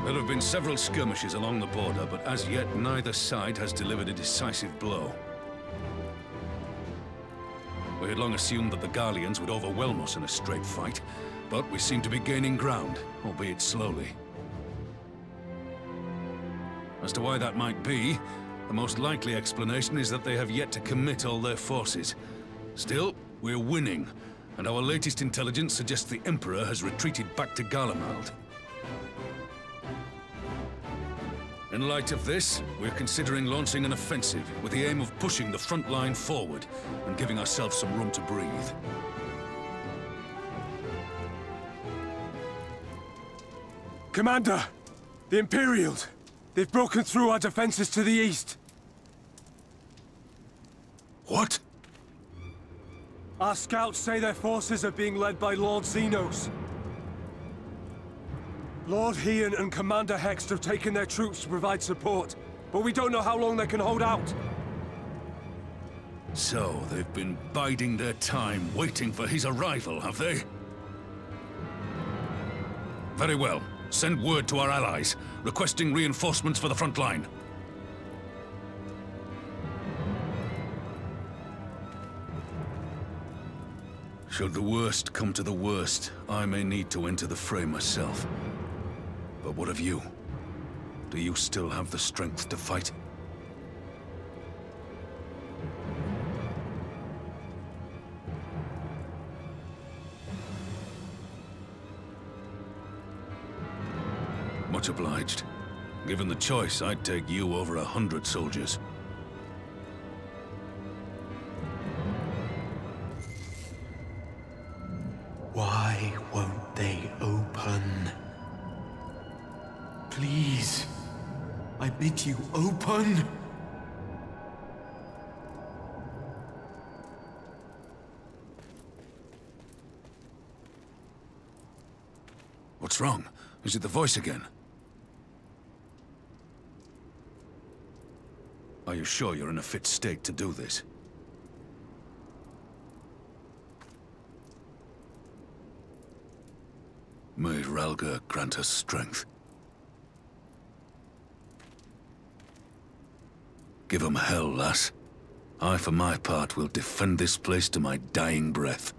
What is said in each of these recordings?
There have been several skirmishes along the border, but as yet neither side has delivered a decisive blow. We had long assumed that the Garleans would overwhelm us in a straight fight, but we seem to be gaining ground, albeit slowly. As to why that might be, the most likely explanation is that they have yet to commit all their forces. Still, we're winning, and our latest intelligence suggests the Emperor has retreated back to Garlemald. In light of this, we're considering launching an offensive with the aim of pushing the front line forward and giving ourselves some room to breathe. Commander! The Imperials! They've broken through our defenses to the east! What? Our scouts say their forces are being led by Lord Xenos. Lord Hien and Commander Hext have taken their troops to provide support, but we don't know how long they can hold out. So, they've been biding their time, waiting for his arrival, have they? Very well. Send word to our allies, requesting reinforcements for the front line. Should the worst come to the worst, I may need to enter the fray myself. But what of you? Do you still have the strength to fight? Much obliged. Given the choice, I'd take you over 100 soldiers. Why won't they open? Please, I bid you open! What's wrong? Is it the voice again? Are you sure you're in a fit state to do this? May Rhalgr grant us strength. Give 'em hell, lass. I, for my part, will defend this place to my dying breath.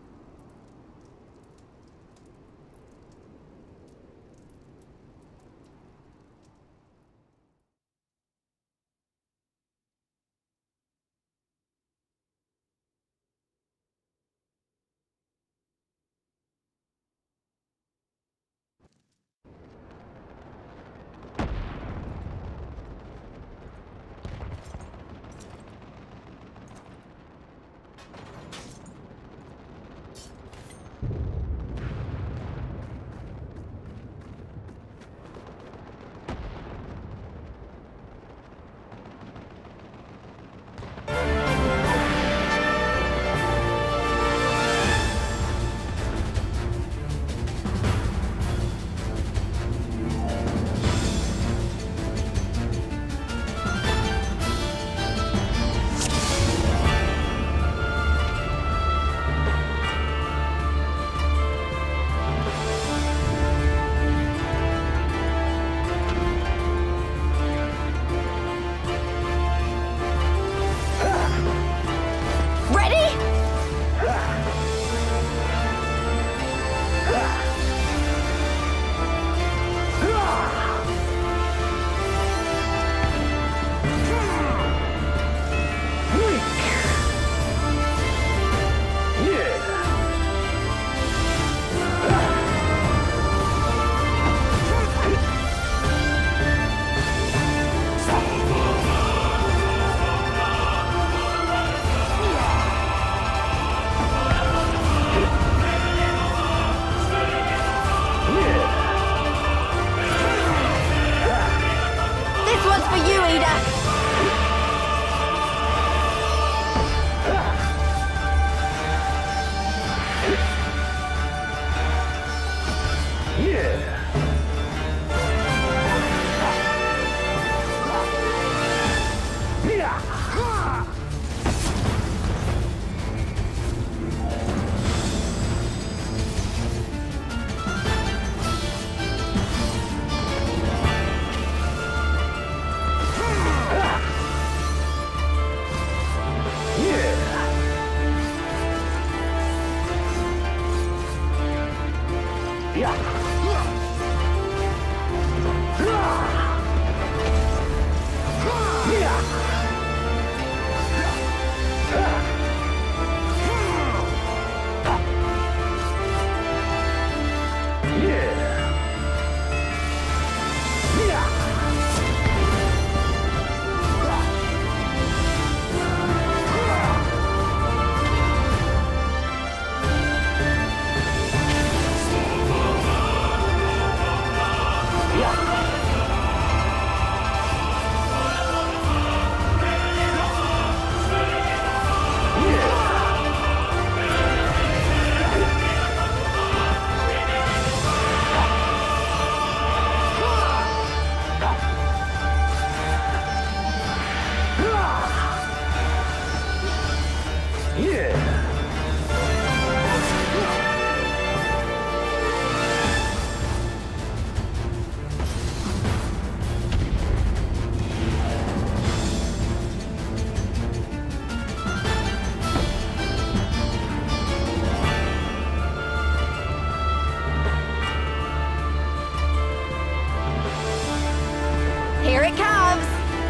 Here it comes!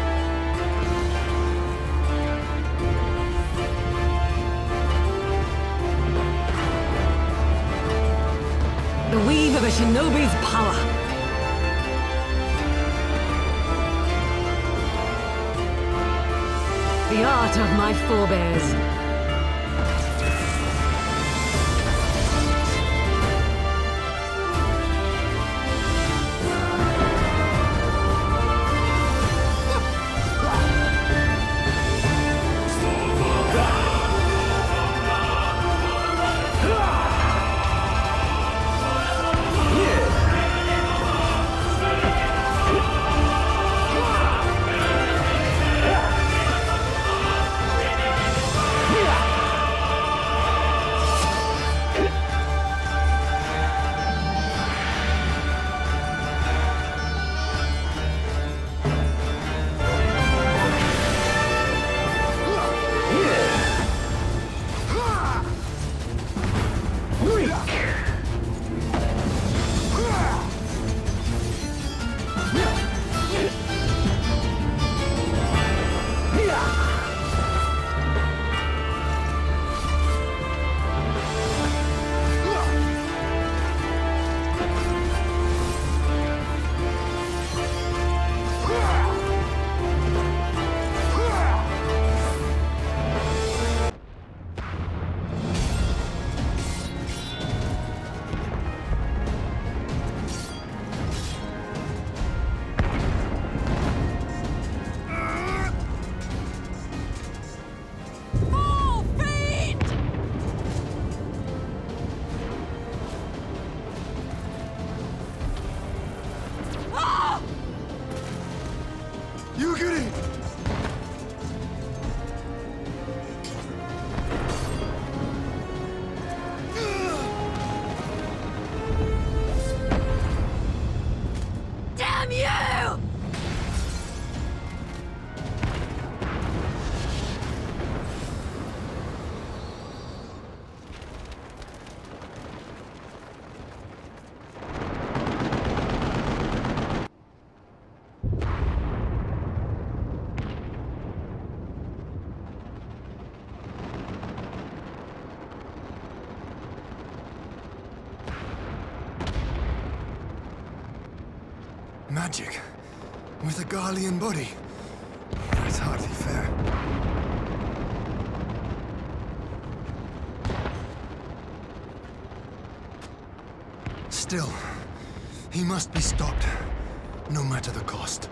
The weave of a shinobi's power. The art of my forebears. Magic. With a Garlean body. That's hardly fair. Still, he must be stopped, no matter the cost.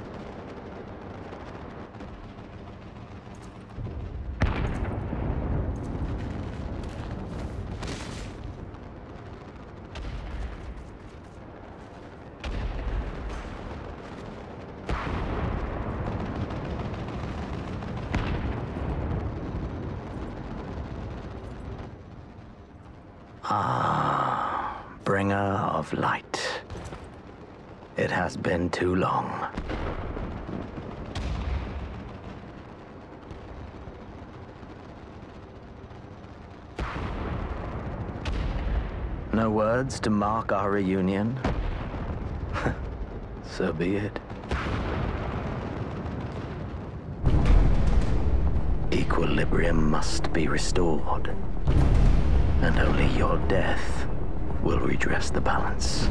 Bringer of light. It has been too long. No words to mark our reunion? So be it. Equilibrium must be restored, and only your death will redress the balance.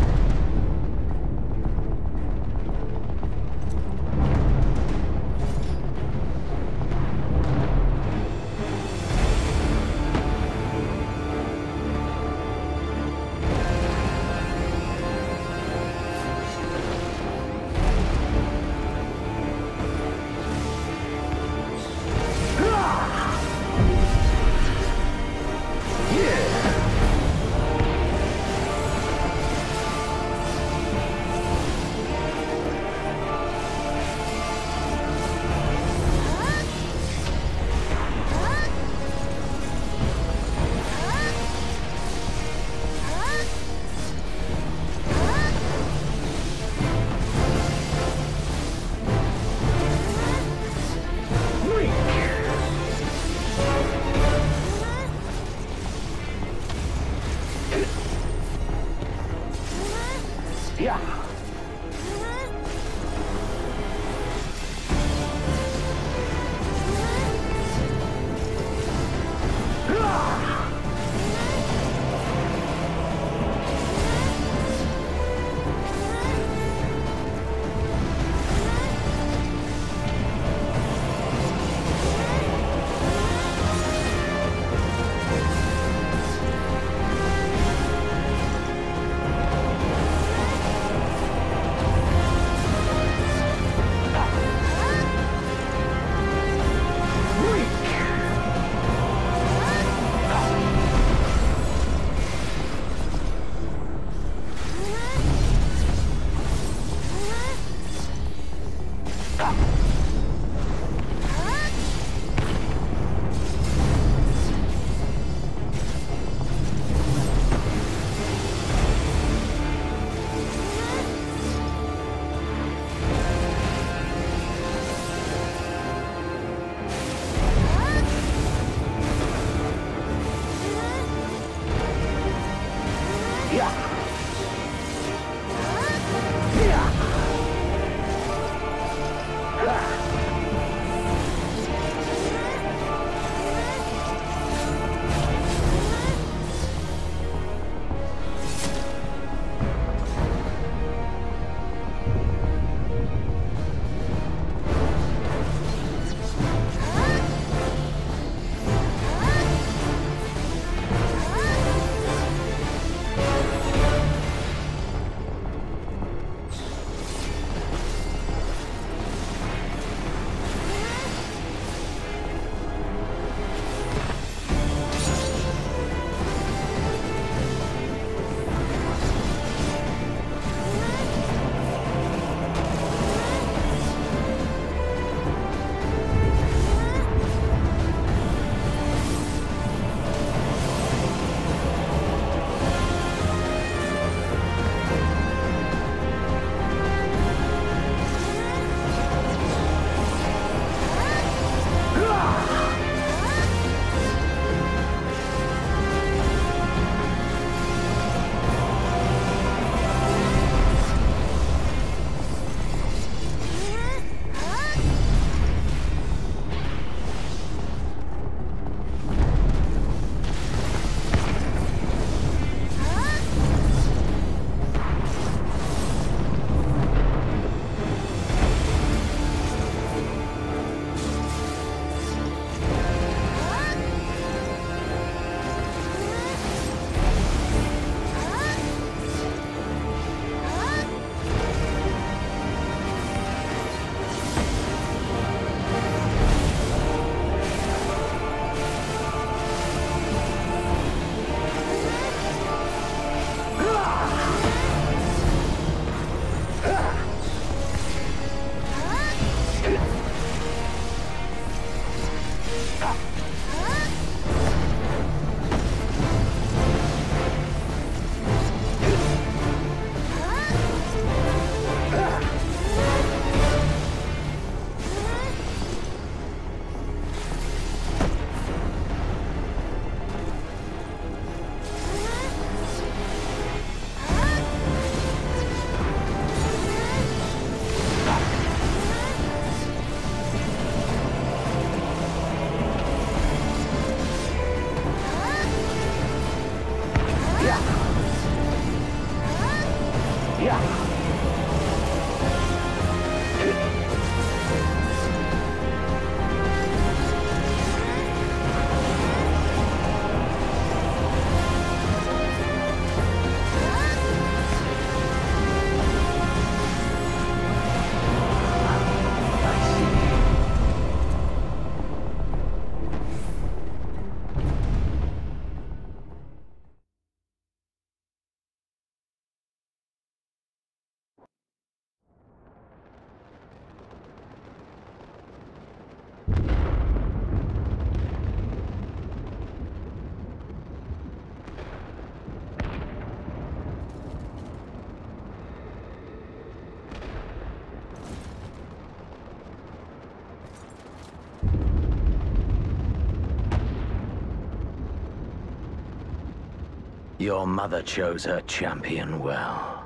Your mother chose her champion well.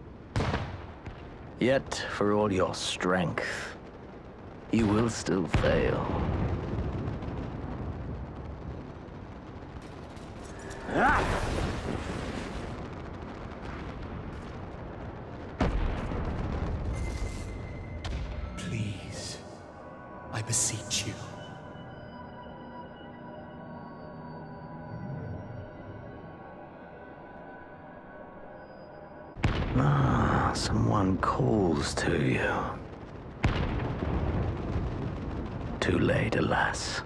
Yet, for all your strength, you will still fail. Please, I beseech you. Someone calls to you. Too late, alas.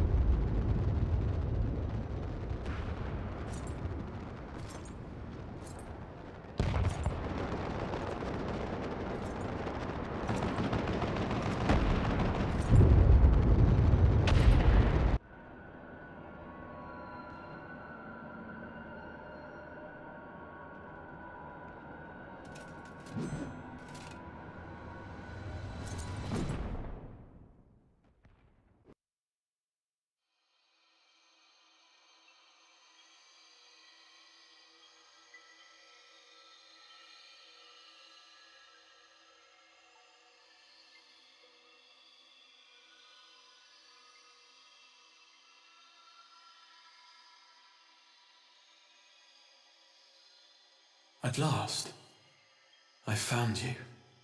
At last, I found you.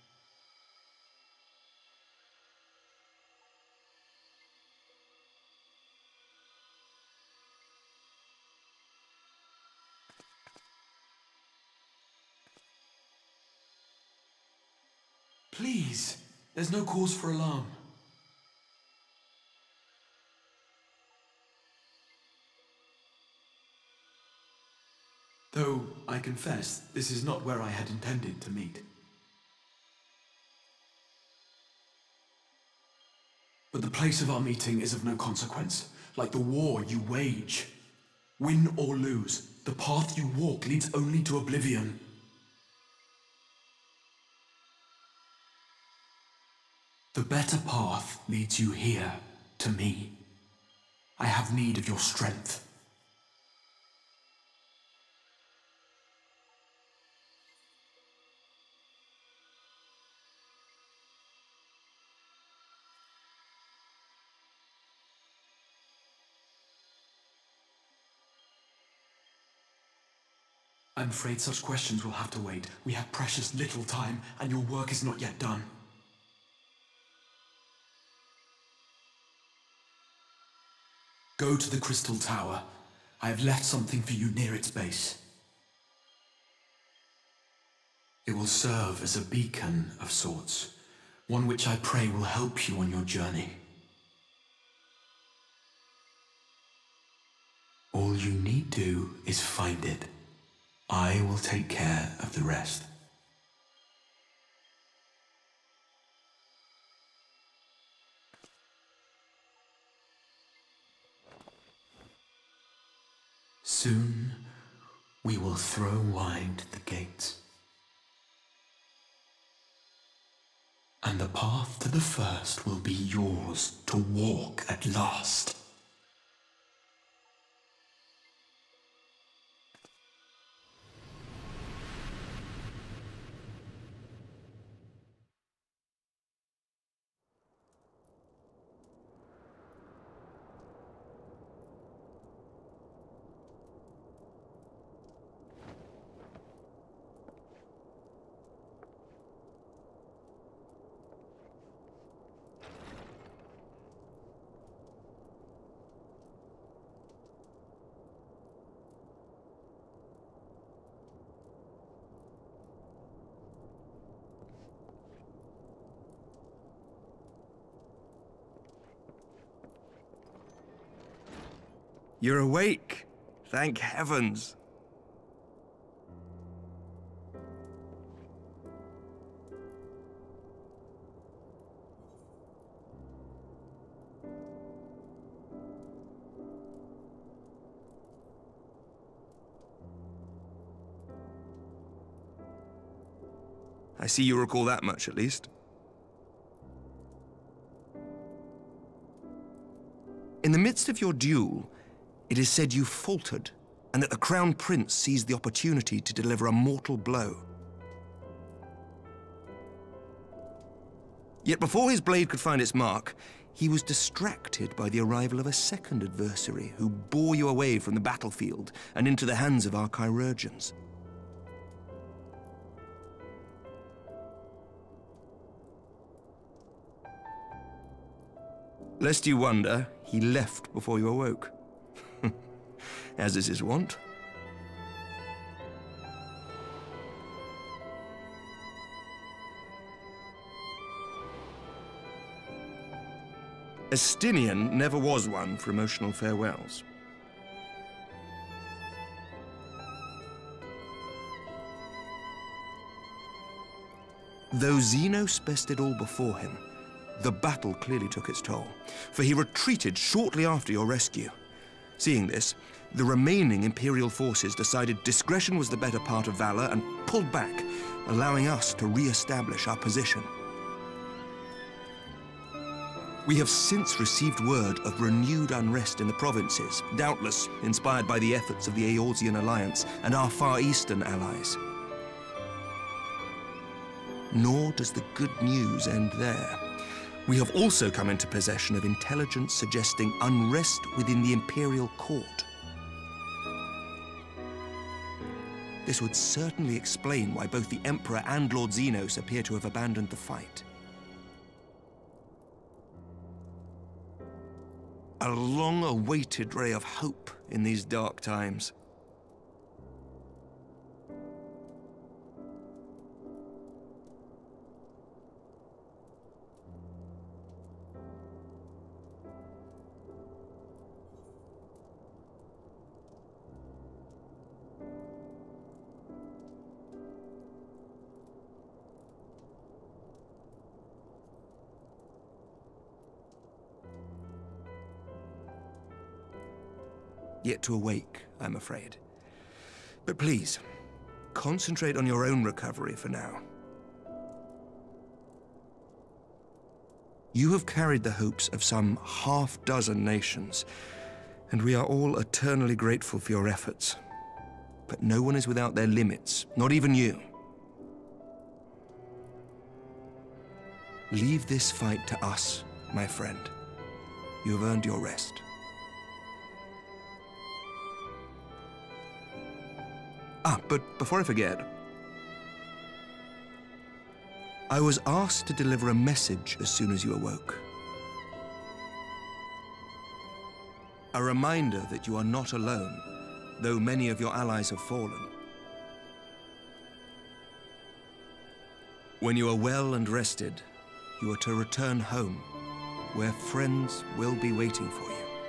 Please, there's no cause for alarm. Though, I confess, this is not where I had intended to meet. But the place of our meeting is of no consequence, like the war you wage. Win or lose, the path you walk leads only to oblivion. The better path leads you here, to me. I have need of your strength. I'm afraid such questions will have to wait. We have precious little time, and your work is not yet done. Go to the Crystal Tower. I have left something for you near its base. It will serve as a beacon of sorts, one which I pray will help you on your journey. All you need do is find it. I will take care of the rest. Soon, we will throw wide the gates. And the path to the first will be yours to walk at last. You're awake. Thank heavens. I see you recall that much, at least. In the midst of your duel, it is said you faltered, and that the Crown Prince seized the opportunity to deliver a mortal blow. Yet before his blade could find its mark, he was distracted by the arrival of a second adversary who bore you away from the battlefield and into the hands of our chirurgeons. Lest you wonder, he left before you awoke. As is his wont. Estinian never was one for emotional farewells. Though Xenos bested all before him, the battle clearly took its toll, for he retreated shortly after your rescue. Seeing this, the remaining Imperial forces decided discretion was the better part of valor and pulled back, allowing us to re-establish our position. We have since received word of renewed unrest in the provinces, doubtless inspired by the efforts of the Eorzean Alliance and our Far Eastern allies. Nor does the good news end there. We have also come into possession of intelligence suggesting unrest within the Imperial Court. This would certainly explain why both the Emperor and Lord Xenos appear to have abandoned the fight. A long-awaited ray of hope in these dark times. Yet to awake, I'm afraid. But please, concentrate on your own recovery for now. You have carried the hopes of some half-dozen nations, and we are all eternally grateful for your efforts. But no one is without their limits, not even you. Leave this fight to us, my friend. You have earned your rest. But before I forget, I was asked to deliver a message as soon as you awoke. A reminder that you are not alone, though many of your allies have fallen. When you are well and rested, you are to return home, where friends will be waiting for you.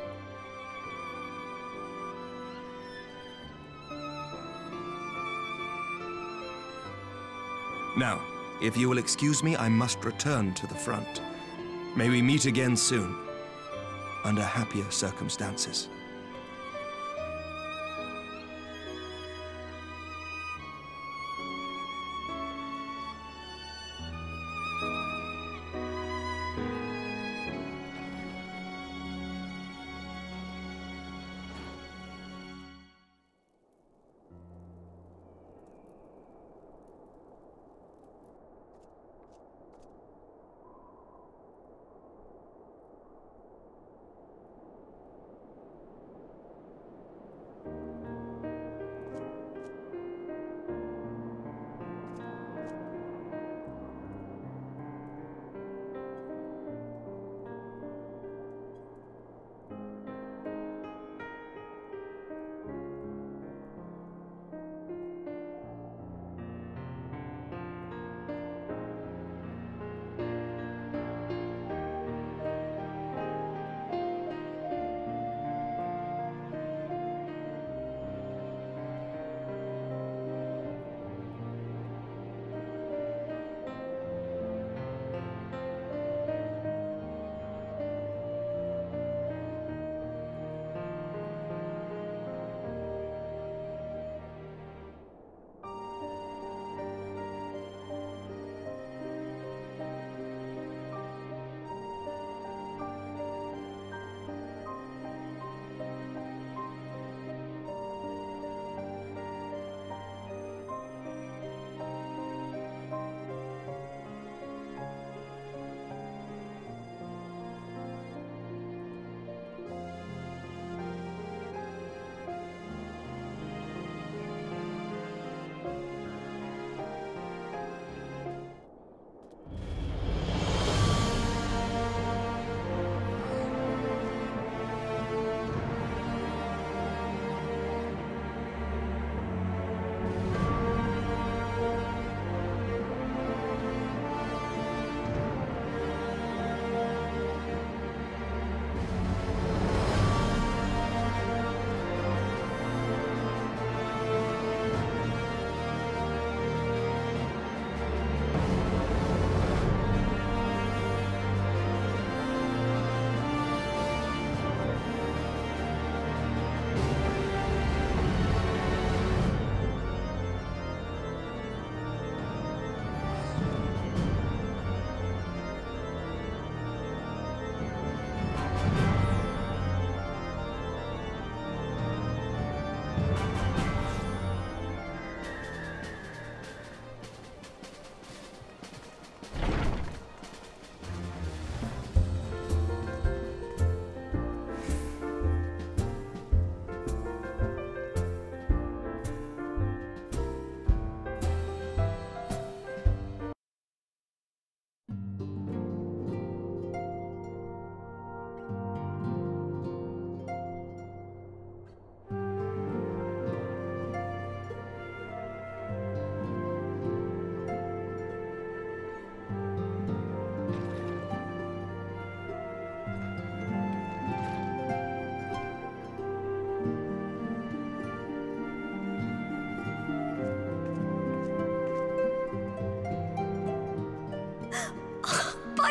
Now, if you will excuse me, I must return to the front. May we meet again soon, under happier circumstances.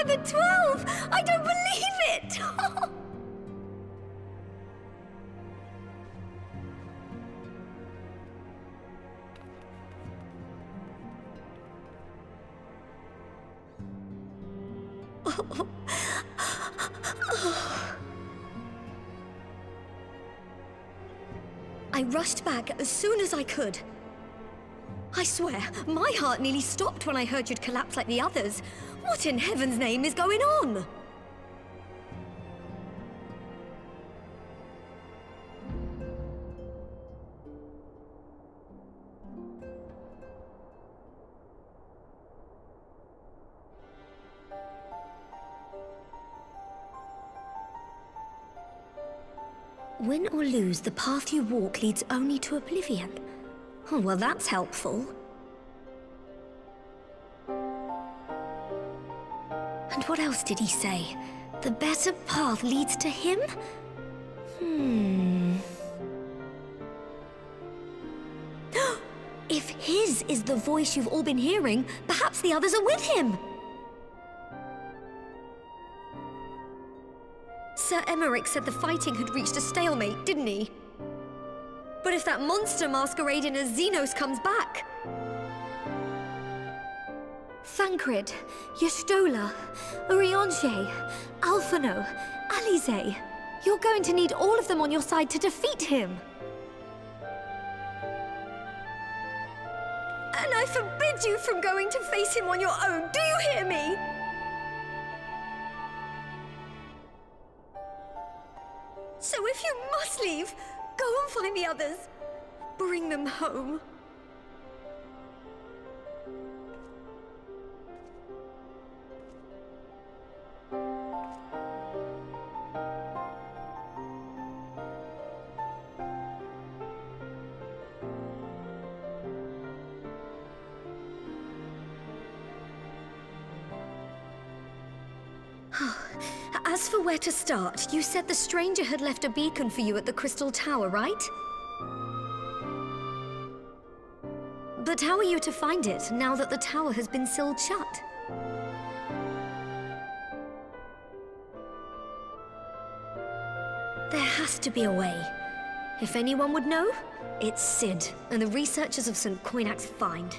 I'm at 12! I don't believe it! I rushed back as soon as I could. I swear, my heart nearly stopped when I heard you'd collapsed like the others. What in heaven's name is going on? Win or lose, the path you walk leads only to oblivion. Oh, well, that's helpful. And what else did he say? The better path leads to him? If his is the voice you've all been hearing, perhaps the others are with him! Sir Emmerich said the fighting had reached a stalemate, didn't he? But if that monster masquerading as Xenos comes back... Thancred, Y'shtola, Urianger, Alphinaud, Alisaie. You're going to need all of them on your side to defeat him. And I forbid you from going to face him on your own, do you hear me? So if you must leave, go and find the others. Bring them home. As for where to start, you said the stranger had left a beacon for you at the Crystal Tower, right? But how are you to find it, now that the tower has been sealed shut? There has to be a way. If anyone would know, it's Cid, and the researchers of St. Coinach's Find.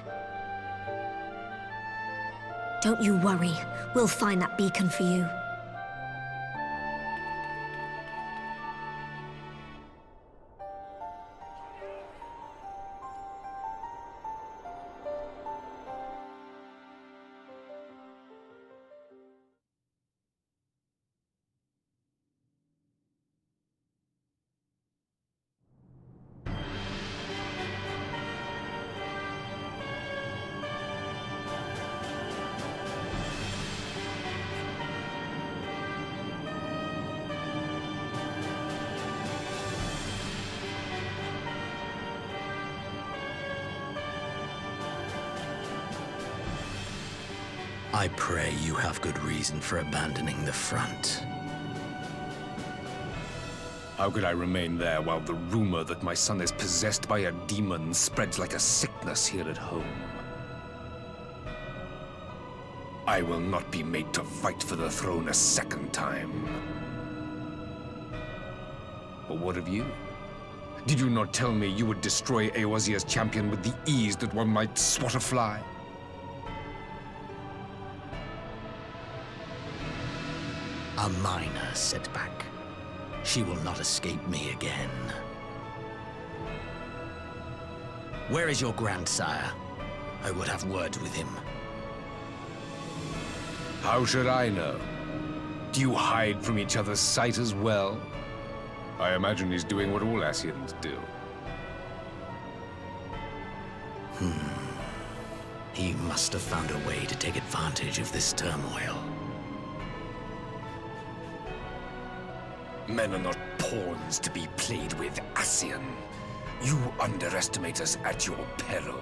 Don't you worry, we'll find that beacon for you. I pray you have good reason for abandoning the front. How could I remain there while the rumor that my son is possessed by a demon spreads like a sickness here at home? I will not be made to fight for the throne a second time. But what of you? Did you not tell me you would destroy Eorzea's champion with the ease that one might swat a fly? A minor setback. She will not escape me again. Where is your grandsire? I would have words with him. How should I know? Do you hide from each other's sight as well? I imagine he's doing what all Ascians do. He must have found a way to take advantage of this turmoil. Men are not pawns to be played with, Ascian. You underestimate us at your peril.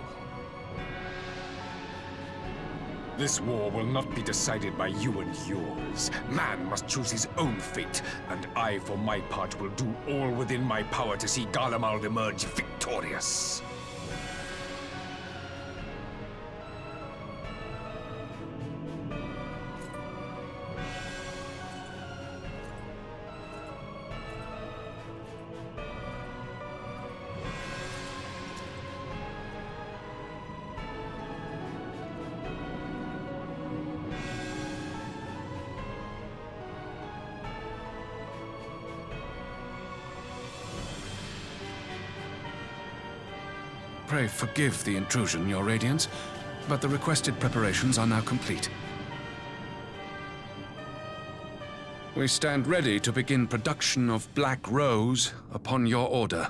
This war will not be decided by you and yours. Man must choose his own fate, and I, for my part, will do all within my power to see Garlemald emerge victorious. Pray forgive the intrusion, Your Radiance, but the requested preparations are now complete. We stand ready to begin production of Black Rose upon your order.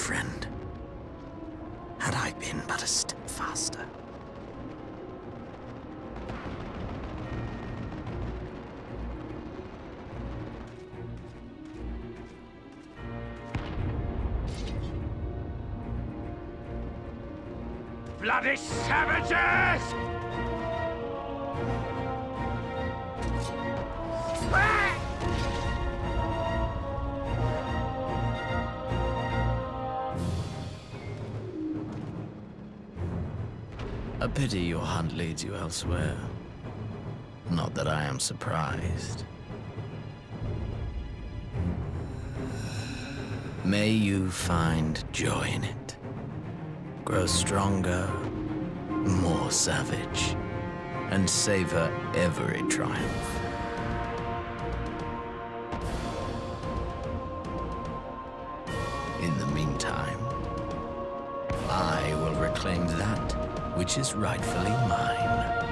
friend. Had I been but a step faster. Bloody savages! A pity your hunt leads you elsewhere. Not that I am surprised. May you find joy in it. Grow stronger, more savage, and savor every triumph. In the meantime, I will reclaim that which is rightfully mine.